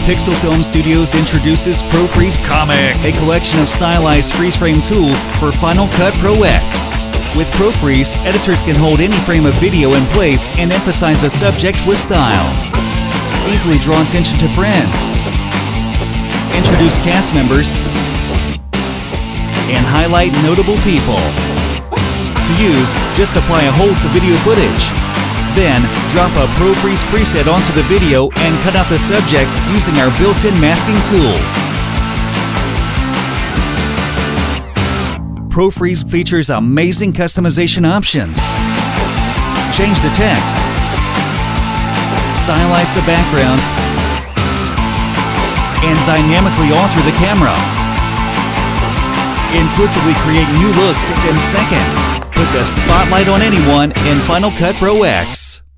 Pixel Film Studios introduces ProFreeze Comic, a collection of stylized freeze-frame tools for Final Cut Pro X. With ProFreeze, editors can hold any frame of video in place and emphasize a subject with style. Easily draw attention to friends, introduce cast members, and highlight notable people. To use, just apply a hold to video footage. Then, drop a ProFreeze preset onto the video and cut out the subject using our built-in masking tool. ProFreeze features amazing customization options. Change the text, stylize the background, and dynamically alter the camera. Intuitively create new looks in seconds. Put the spotlight on anyone in Final Cut Pro X.